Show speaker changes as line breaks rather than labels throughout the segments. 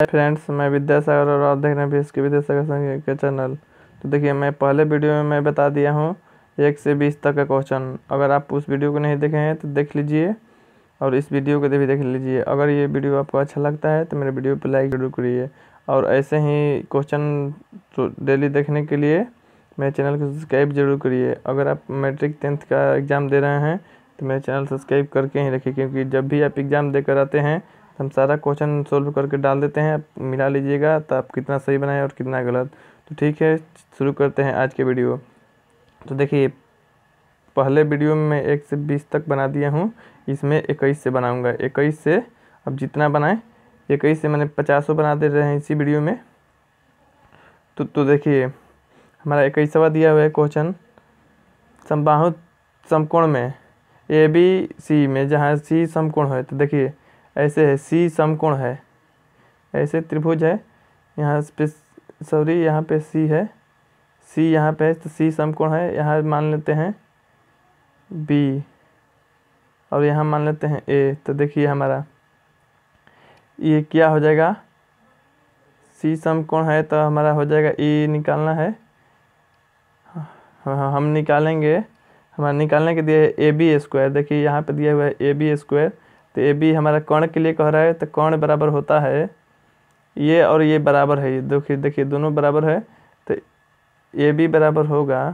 Friends, मैं विद्यासागर और आप देख रहे हैं बीएसके विद्यासागर के चैनल। तो देखिए, मैं पहले वीडियो में मैं बता दिया हूँ 1 से 20 तक का क्वेश्चन। अगर आप उस वीडियो को नहीं देखे हैं तो देख लीजिए और इस वीडियो को भी देख लीजिए। अगर ये वीडियो आपको अच्छा लगता है तो मेरे वीडियो पर लाइक जरूर करिए और ऐसे ही क्वेश्चन तो डेली देखने के लिए मेरे चैनल को सब्सक्राइब जरूर करिए। अगर आप मैट्रिक 10th का एग्ज़ाम दे रहे हैं तो मेरे चैनल सब्सक्राइब करके ही रखिए, क्योंकि जब भी आप एग्ज़ाम देकर आते हैं तो हम सारा क्वेश्चन सोल्व करके डाल देते हैं। आप मिला लीजिएगा तो आप कितना सही बनाए और कितना गलत। तो ठीक है, शुरू करते हैं आज के वीडियो। तो देखिए, पहले वीडियो में मैं 1 से 20 तक बना दिया हूँ, इसमें 21 से बनाऊँगा। 21 से अब जितना बनाए 21 से मैंने 50 बना दे रहे हैं इसी वीडियो में। तो देखिए, हमारा 21वां दिया हुआ है क्वेश्चन, समबाहु समकोण में ABC में जहाँ C समकोण है। तो देखिए ऐसे है, C समकोण है, ऐसे त्रिभुज है, यहाँ पे यहाँ पे C है, C यहाँ पे है, तो C समकोण है। यहाँ मान लेते हैं B और यहाँ मान लेते हैं A। तो देखिए हमारा ये क्या हो जाएगा, C समकोण है तो हमारा हो जाएगा E निकालना है। हाँ, हम निकालेंगे, हमारा निकालने के दिए AB स्क्वायर। देखिए यहाँ पे दिया हुआ है AB स्क्वायर, तो AB हमारा कर्ण के लिए कह रहा है, तो कर्ण बराबर होता है ये और ये बराबर है। ये देखिए दोनों बराबर है, तो AB बराबर होगा,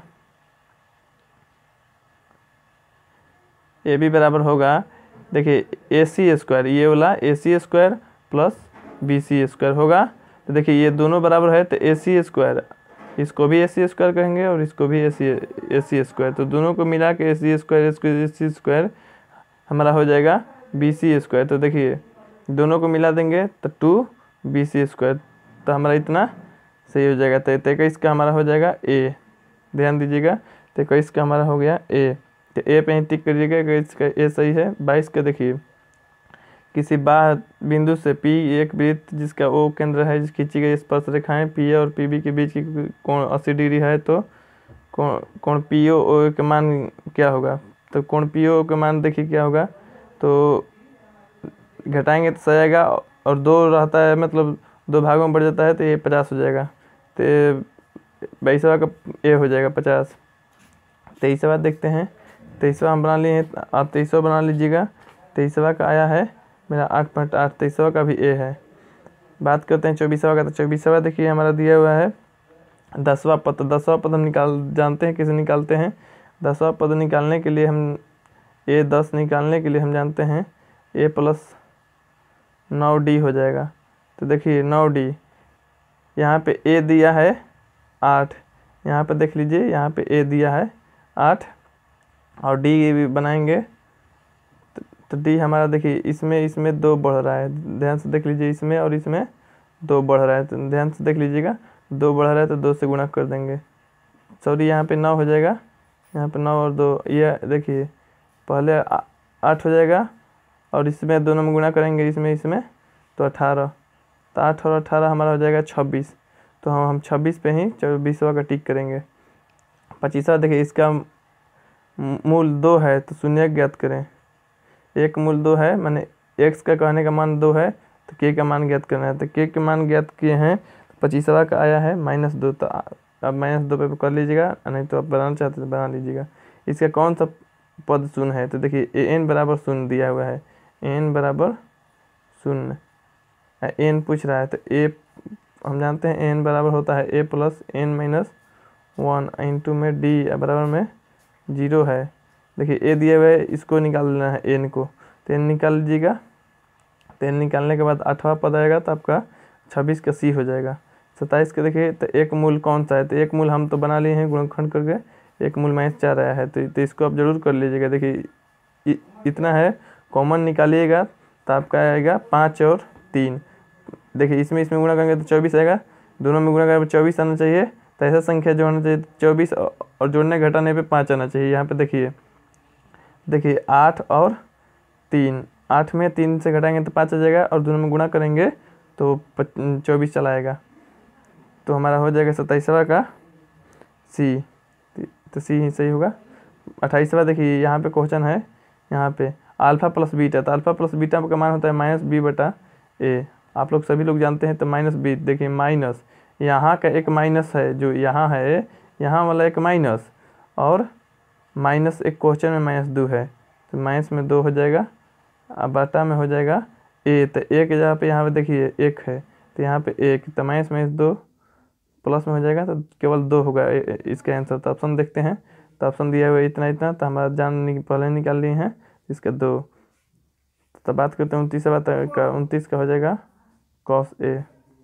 AB बराबर होगा देखिए AC स्क्वायर, ये वाला AC square plus BC square होगा। तो देखिए ये दोनों बराबर है, तो AC स्क्वायर, इसको भी AC स्क्वायर कहेंगे और इसको भी AC स्क्वायर। तो दोनों को मिला के AC स्क्वायर हमारा हो जाएगा BC स्क्वायर। तो देखिए दोनों को मिला देंगे तो 2BC स्क्वायर, तो हमारा इतना सही हो जाएगा। तो 23 का हमारा हो जाएगा A, ध्यान दीजिएगा। 23 का हमारा हो गया A, तो A पे ही टिक करिएगा, 21 का A सही है। 22 का देखिए, किसी बाह्य बिंदु से P एक वृत्त जिसका O केंद्र है, जिस खींची गई स्पर्श रेखाएं PA और PB के बीच की कोण 80 डिग्री है, तो कोण PO का मान क्या होगा। तो कोण PO का मान देखिए क्या होगा, तो घटाएंगे तो सही आएगा और 2 रहता है, मतलब 2 भागों में बढ़ जाता है, तो ये 50 हो जाएगा। तो 22वां का A हो जाएगा 50। 23वां देखते हैं, 23वां हम बना लिए हैं, आप 23वां बना लीजिएगा। 23वां का आया है मेरा 8.8, 23वां का भी A है। बात करते हैं 24वां का। तो 24वां देखिए हमारा दिया हुआ है 10वां पद। तो 10वां पद हम जानते हैं कैसे निकालते हैं। 10वां पद निकालने के लिए हम A10 निकालने के लिए हम जानते हैं A प्लस 9D हो जाएगा। तो देखिए 9D, यहाँ पे A दिया है 8, यहाँ पे देख लीजिए, यहाँ पे A दिया है 8 और D भी बनाएंगे। तो D हमारा देखिए इसमें 2 बढ़ रहा है, ध्यान से देख लीजिए, इसमें और इसमें 2 बढ़ रहा है, तो ध्यान से देख लीजिएगा। 2 बढ़ रहा है तो 2 से गुणा कर देंगे, सॉरी यहाँ पे 9 हो जाएगा, यहाँ पे 9 और 2, ये देखिए पहले 8 हो जाएगा और इसमें दोनों में गुणा करेंगे, इसमें तो 18, तो 8 और 18 हमारा हो जाएगा 26। तो हम 26 पे ही 24वां का टिक करेंगे। 25वां देखिए, इसका मूल 2 है तो शून्य ज्ञात करें। एक मूल 2 है, मैंने x का कहने का मान 2 है, तो k का मान ज्ञात करना है। तो k के मान ज्ञात किए हैं, तो 25वां का आया है -2। तो अब -2 पे कर लीजिएगा, नहीं तो आप बनाना चाहते तो बना लीजिएगा। इसका कौन सा पद शून्य है, तो देखिए n बराबर 0 दिया हुआ है, n बराबर 0, n पूछ रहा है, तो a हम जानते हैं n बराबर होता है A प्लस n - 1 इंटू में D बराबर में 0 है। देखिए A दिया हुआ है, इसको निकाल लेना है n को, तो n निकाल लीजिएगा। तो n निकालने के बाद 8वां पद आएगा, तो आपका 26 का C हो जाएगा। 27 का देखिए, तो एक मूल कौन सा है, तो एक मूल हम तो बना लिए हैं गुणनखंड करके, एक मूल -4 आया है, तो इसको आप जरूर कर लीजिएगा। देखिए इतना है, कॉमन निकालिएगा तो आपका आएगा 5 और 3। देखिए इसमें गुणा करेंगे तो 24 आएगा, दोनों में गुणा करेंगे 24 आना चाहिए। तो ऐसा संख्या जोड़ना चाहिए 24 और जोड़ने घटाने पे 5 आना चाहिए। यहाँ पे देखिए 8 और 3, 8 में 3 से घटाएंगे तो 5 आ जाएगा और दोनों में गुणा करेंगे तो 24 चला आएगा। तो हमारा हो जाएगा 27वां का C, तो C ही सही होगा। 28वां देखिए, यहाँ पे क्वेश्चन है, यहाँ पे अल्फा प्लस बीटा, तो अल्फा प्लस बीटा का मान होता है -B/A। आप लोग सभी लोग जानते हैं। तो -20 देखिए माइनस यहाँ का एक माइनस है जो यहाँ है, यहाँ वाला एक माइनस, और माइनस एक क्वेश्चन में -2 है, तो माइनस में 2 हो जाएगा, अब बटा में हो जाएगा ए। तो एक जगह पे यहाँ पे देखिए 1 है, तो यहाँ पे 1, तो -2 प्लस में हो जाएगा, तो केवल 2 होगा इसका आंसर। तो ऑप्शन देखते हैं, तो ऑप्शन दिया हुआ है इतना इतना, तो हमारा पहले निकाल लिए हैं इसका 2। तो बात करते हैं 29 बात का, 29 का हो जाएगा cos A।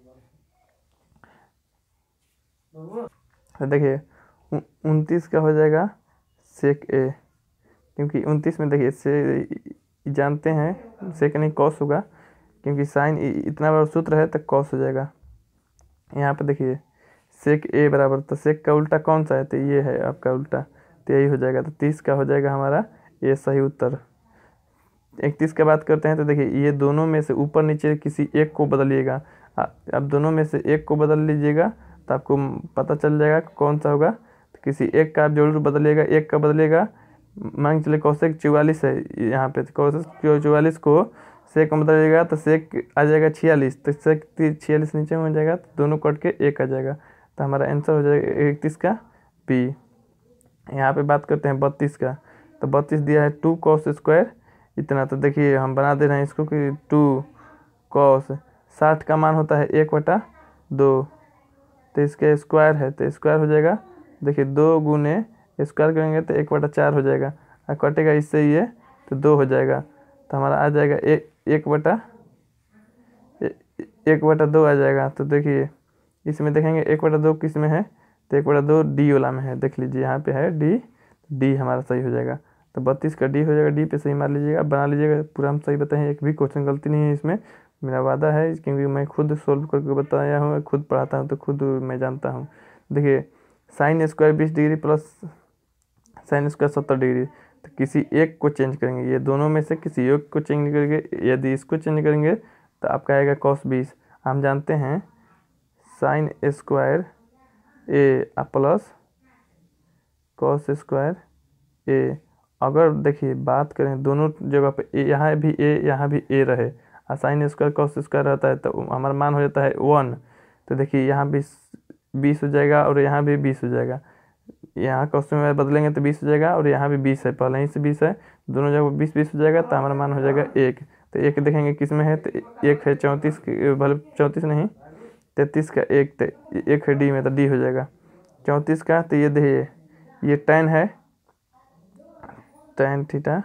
तो देखिए 29 का हो जाएगा sec A, क्योंकि 29 में देखिए से जानते हैं sec नहीं cos होगा, क्योंकि साइन इतना बड़ा सूत्र है तो cos हो जाएगा। यहाँ पे देखिए sec A बराबर, तो sec का उल्टा कौन सा है, तो ये है आपका उल्टा, तो यही हो जाएगा। तो 30 का हो जाएगा हमारा ये सही उत्तर। 31 का बात करते हैं, तो देखिए ये दोनों में से ऊपर नीचे किसी एक को बदलिएगा। अब दोनों में से एक को बदल लीजिएगा तो आपको पता चल जाएगा कौन सा होगा। तो किसी एक का आप जरूर बदलिएगा, एक का बदलिएगा। मान चलिए कौशिक 44 है यहाँ पे, तो कौशिक 44 को सेक में बदलिएगा तो सेक आ जाएगा 46, तो सेक 46 नीचे में हो जाएगा, तो दोनों कट के एक आ जाएगा। तो हमारा आंसर हो जाएगा 31 का बी। यहाँ पे बात करते हैं 32 का, तो 32 दिया है 2 cos स्क्वायर इतना। तो देखिए हम बना दे रहे हैं इसको कि 2 cos 60 का मान होता है 1/2, तो इसका स्क्वायर है तो स्क्वायर हो जाएगा। देखिए 2 गुने स्क्वायर करेंगे तो 1/4 हो जाएगा, और कटेगा इससे ये तो 2 हो जाएगा। तो हमारा आ जाएगा 1/2 आ जाएगा। तो देखिए इसमें देखेंगे 1/2 किस में है, तो 1/2 डी वाला में है, देख लीजिए यहाँ पे है डी, डी हमारा सही हो जाएगा। तो 32 का डी हो जाएगा, डी पे सही मार लीजिएगा, बना लीजिएगा, पूरा हम सही बताएं, एक भी क्वेश्चन गलती नहीं है इसमें, मेरा वादा है, क्योंकि मैं खुद सोल्व करके बताया हूँ, खुद पढ़ाता हूँ तो खुद मैं जानता हूँ। देखिए sine square 20 degree plus sine square 70 degree, तो किसी एक को चेंज करेंगे, ये दोनों में से किसी एक को चेंज करेंगे। यदि इसको चेंज करेंगे तो आपका आएगा cos 20। हम जानते हैं sine square A plus cos square A. अगर देखिए बात करें दोनों जगह पे ए, यहाँ भी ए रहे, और साइन स्क्वायर cos स्क्वायर रहता है, तो हमारा मान हो जाता है 1। तो देखिए यहाँ भी 20 हो जाएगा और यहाँ भी 20 हो जाएगा, यहाँ क्वेश्चन में बदलेंगे तो 20 हो जाएगा, और यहाँ भी 20 है, पहले ही से 20 है, दोनों जगह 20 हो जाएगा, तो हमारा मान हो जाएगा 1। तो 1 देखेंगे किस में है, तो 1 है 34, भले 34 नहीं 33 का 1, तो 1 है डी में, तो डी हो जाएगा 34 का। तो ये देखिए ये tan है, tan थीटा,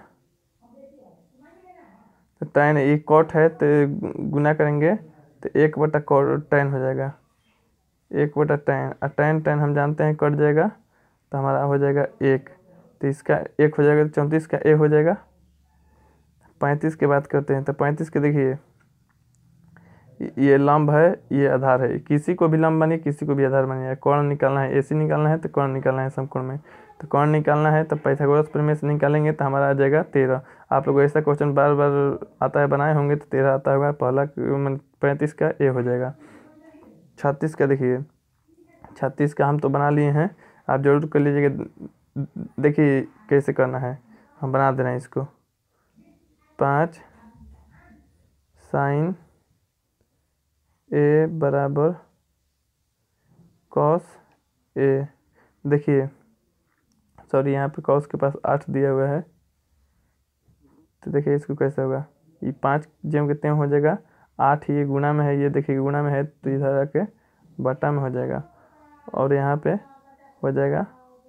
तो tan ये कॉट है, तो गुना करेंगे तो 1/tan हो जाएगा, 1/tan, और tan हम जानते हैं कट जाएगा, तो हमारा हो जाएगा 1। तो इसका 1 हो जाएगा, तो 34 का ए हो जाएगा। 35 की बात करते हैं, तो 35 के देखिए ये लंब है, ये आधार है, किसी को भी लंब बने किसी को भी आधार बने, कोण निकालना है, एसी निकालना है तो कोण निकालना है समकोण में, तो कोण निकालना है तो पाइथागोरस प्रमेय से निकालेंगे, तो हमारा आ जाएगा 13। आप लोग ऐसा क्वेश्चन बार बार आता है बनाए होंगे, तो 13 आता होगा, पहला 35 का ए हो जाएगा। 36 का देखिए 36 का हम तो बना लिए हैं, आप जरूर कर लीजिएगा, देखिए कैसे करना है, हम बना दे रहे हैं इसको। 5 साइन ए बराबर cos ए। देखिए सॉरी यहाँ पे cos के पास 8 दिया हुआ है, तो देखिए इसको कैसे होगा, ये 5 जम कितने में हो जाएगा 8, ये गुणा में है, ये देखिए गुणा में है, तो इधर आके बटा में हो जाएगा, और यहाँ पे हो जाएगा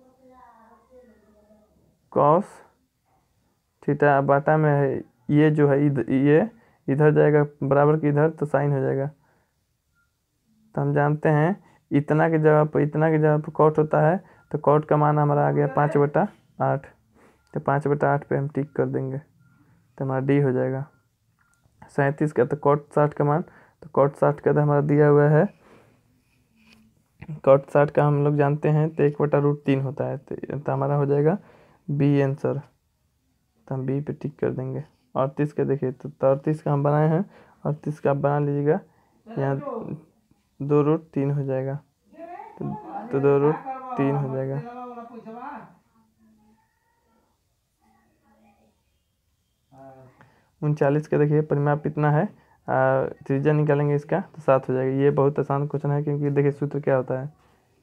cos थीटा, बटा में है, ये जो है ये इधर जाएगा बराबर के इधर, तो साइन हो जाएगा। तो हम जानते हैं इतना की जगह पर कॉट होता है, तो कॉट का मान हमारा आ गया 5/8, तो 5/8 पे हम टिक कर देंगे, तो हमारा डी हो जाएगा। 37 का तो cot 60 का मान, तो cot 60 का तो हमारा दिया हुआ है, cot 60 का हम लोग जानते हैं तो 1/√3 होता है, तो हमारा हो जाएगा बी आंसर, तो हम बी पे टिक कर देंगे। 38 का देखिए, तो 38 का हम बनाए हैं, 38 का आप बना लीजिएगा, यहाँ 2√3 हो जाएगा, तो 2√3 हो जाएगा। 39 का देखिए परिमाप इतना है, त्रिज्या निकालेंगे इसका तो 7 हो जाएगा। ये बहुत आसान क्वेश्चन है, क्योंकि देखिए सूत्र क्या होता है,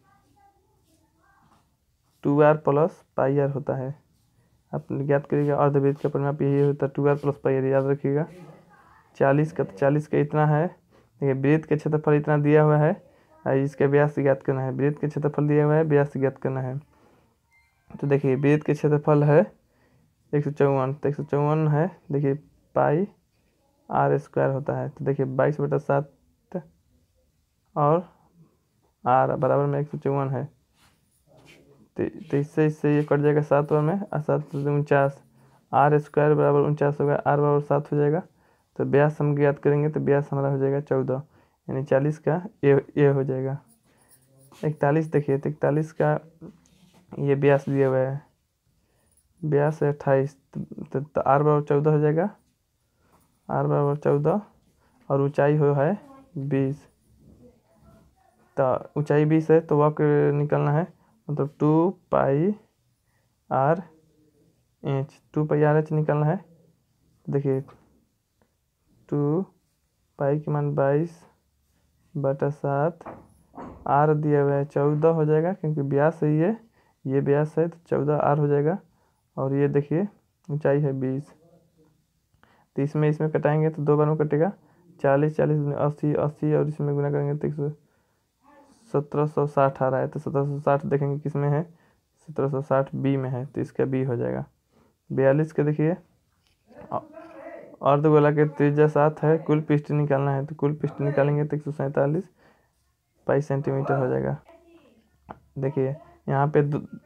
2r प्लस पाई आर होता है। आप ज्ञात करिएगा अर्धवृत्त का परिमाप यही होता है, 2r प्लस पाई आर, याद रखिएगा। 40 का, तो 40 का इतना है। देखिए वृत्त का क्षेत्रफल इतना दिया हुआ है, इसका व्यास ज्ञात करना है। वृत्त का क्षेत्रफल दिया हुआ है, व्यास ज्ञात करना है। तो देखिए वृत्त का क्षेत्रफल है 154, तो 154 है, देखिए पाई आर स्क्वायर होता है। तो देखिए 22/7 और आर बराबर में 154 है, तो इससे ये कट जाएगा 7 बार में, और 7 49, आर स्क्वायर बराबर 49 होगा, आर बराबर 7 हो जाएगा। तो व्यास हम ज्ञात करेंगे, तो व्यास हमारा हो जाएगा 14, यानी 40 का ये हो जाएगा। 41 देखिए, तो 41 का ये व्यास दिया हुआ है, व्यास है 28, तो आर बराबर 14 हो जाएगा, आर बराबर 14, और ऊंचाई हो है 20। तो ऊंचाई 20 है, तो वक्र निकलना है, मतलब 2 pi R H, 2 pi R H निकलना है। देखिए 2 पाई की मान 22/7, आर दिया हुआ है 14 हो जाएगा, क्योंकि व्यास है ये व्यास है, तो 14 आर हो जाएगा। और ये देखिए ऊंचाई है 20, तो इसमें कटाएंगे तो 2 बार में कटेगा, 40 40 80 80, और इसमें गुना करेंगे तो 1760 आ रहा है। तो 1760 देखेंगे किस में है, 1760 बी में है, तो इसका बी हो जाएगा। 42 के देखिए अर्धगोला के त्रिज्या 7 है, कुल पृष्ठ निकालना है, तो कुल पृष्ठ निकालेंगे तो 147 पाई सेंटीमीटर हो जाएगा। देखिए यहाँ पे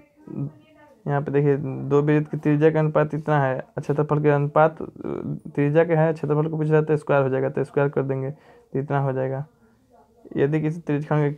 देखिए 2 वृत्त की त्रिज्या का अनुपात इतना है, क्षेत्रफल के अनुपात त्रिज्या के है, क्षेत्रफल को पूछ रहा है तो स्क्वायर हो जाएगा, तो स्क्वायर कर देंगे तो इतना हो जाएगा। यदि किसी त्रिज्यखंड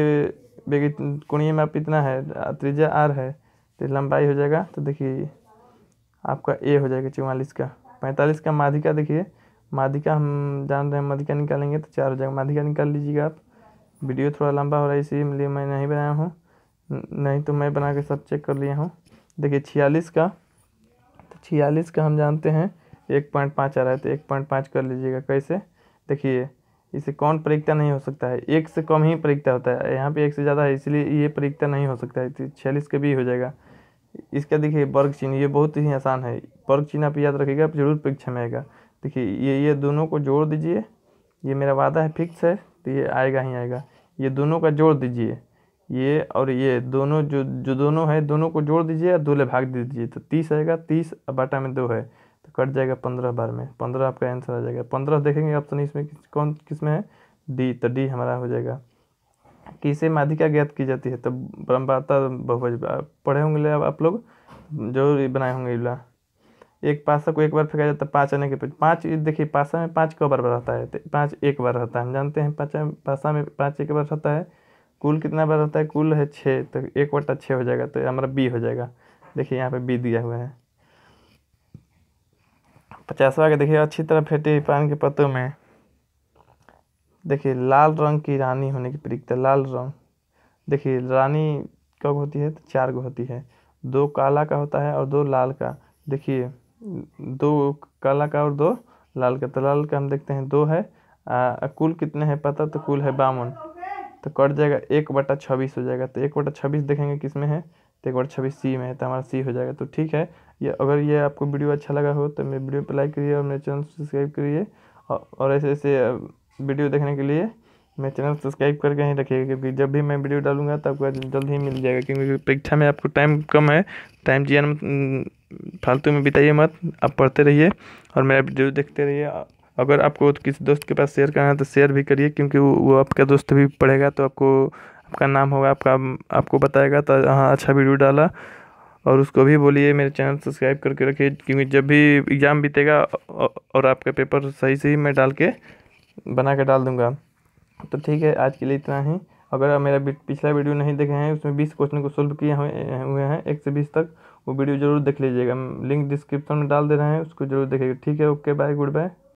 कोणीय माप इतना है, त्रिज्या आर है, तो लंबाई हो जाएगा, तो देखिए आपका ए हो जाएगा 44 का। 45 का माध्यिका, देखिए माध्यिका हम जान रहे हैं, माध्यिका निकालेंगे तो 4 हो जाएगा। माध्यिका निकाल लीजिएगा आप। वीडियो थोड़ा लंबा हो रहा है, इसीलिए मैं नहीं बनाया हूँ, नहीं तो मैं बना के सब चेक कर लिया हूँ। देखिए 46 का, तो 46 का हम जानते हैं 1.5 आ रहा है, तो 1.5 कर लीजिएगा। कैसे, देखिए इसे कौन परिक्ता नहीं हो सकता है, 1 से कम ही परिक्ता होता है, यहाँ पे 1 से ज़्यादा है, इसलिए ये परिक्ता नहीं हो सकता है, तो 46 का भी हो जाएगा। इसका देखिए वर्ग चिन्ह, ये बहुत ही आसान है, वर्ग चिन्ह आप याद रखिएगा, जरूर परीक्षा में आएगा। देखिए ये दोनों को जोड़ दीजिए, ये मेरा वादा है फिक्स है, तो ये आएगा ही आएगा। ये दोनों का जोड़ दीजिए, ये और ये दोनों जो दोनों है, दोनों को जोड़ दीजिए और 2 ले भाग दीजिए, तो 30 आएगा। 30 बटा में 2 है, तो कट जाएगा 15 बार में, 15 आपका आंसर आ जाएगा। 15 देखेंगे ऑप्शन इसमें कौन किस में है, डी, तो डी हमारा हो जाएगा। किसे माध्यिका ज्ञात की जाती है, तो ब्रह्मवाता बहुभुज पढ़े होंगे आप लोग, जरूर बनाए होंगे। इला एक पासा को एक बार फेंका जाता है, 5 आने के 5, देखिए पासा में 5 कब बार रहता है, तो 5 एक बार रहता है, हम जानते हैं। पासा में 5 एक बार रहता है। कुल कितना बार रहता है, कुल है 6, तो 1/6 हो जाएगा, तो हमारा बी हो जाएगा। देखिए यहाँ पे बी दिया हुआ है। 50वां का देखिए, अच्छी तरह फेंटे पान के पत्तों में देखिए लाल रंग की रानी होने की परिक्ता, लाल रंग। देखिए रानी कब होती है, तो 4 को होती है, 2 काला का होता है और 2 लाल का। देखिए 2 काला का और 2 लाल का, तो लाल का हम देखते हैं 2 है, कुल कितने हैं पता, तो कुल है 52, तो कट जाएगा 1/26 हो जाएगा। तो 1/26 देखेंगे किस में है, तो 1/26 सी में है, तो हमारा सी हो जाएगा। तो ठीक है, ये अगर ये आपको वीडियो अच्छा लगा हो तो मेरे वीडियो पर लाइक करिए और मेरे चैनल सब्सक्राइब करिए, और ऐसे ऐसे वीडियो देखने के लिए मेरे चैनल सब्सक्राइब करके ही रखिएगा, क्योंकि जब भी मैं वीडियो डालूंगा तो आपको जल्द ही मिल जाएगा। क्योंकि परीक्षा में आपको टाइम कम है, टाइम जीवन फालतू में बिताइए मत, आप पढ़ते रहिए और मेरा वीडियो देखते रहिए। अगर आपको किसी दोस्त के पास शेयर करना है तो शेयर भी करिए, क्योंकि वो आपका दोस्त भी पढ़ेगा तो आपका नाम होगा, आपको बताएगा तो हाँ अच्छा वीडियो डाला। और उसको भी बोलिए मेरे चैनल सब्सक्राइब करके रखिए, क्योंकि जब भी एग्ज़ाम बीतेगा और आपका पेपर सही से ही मैं डाल के बना के डाल दूँगा। तो ठीक है, आज के लिए इतना ही। अगर आप मेरा पिछला वीडियो नहीं देखे हैं, उसमें 20 क्वेश्चन को सोल्व किए हुए हैं 1 से 20 तक, वो वीडियो ज़रूर देख लीजिएगा। लिंक डिस्क्रिप्शन में डाल दे रहे हैं, उसको जरूर देखिएगा। ठीक है, ओके बाय, गुड बाय।